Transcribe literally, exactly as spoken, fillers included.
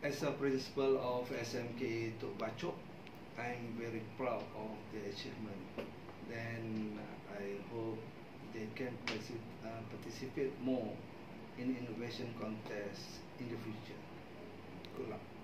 As a principal of S M K Tok Bachok, I'm very proud of the achievement. Then I hope they can uh, participate more in innovation contests in the future. Good luck.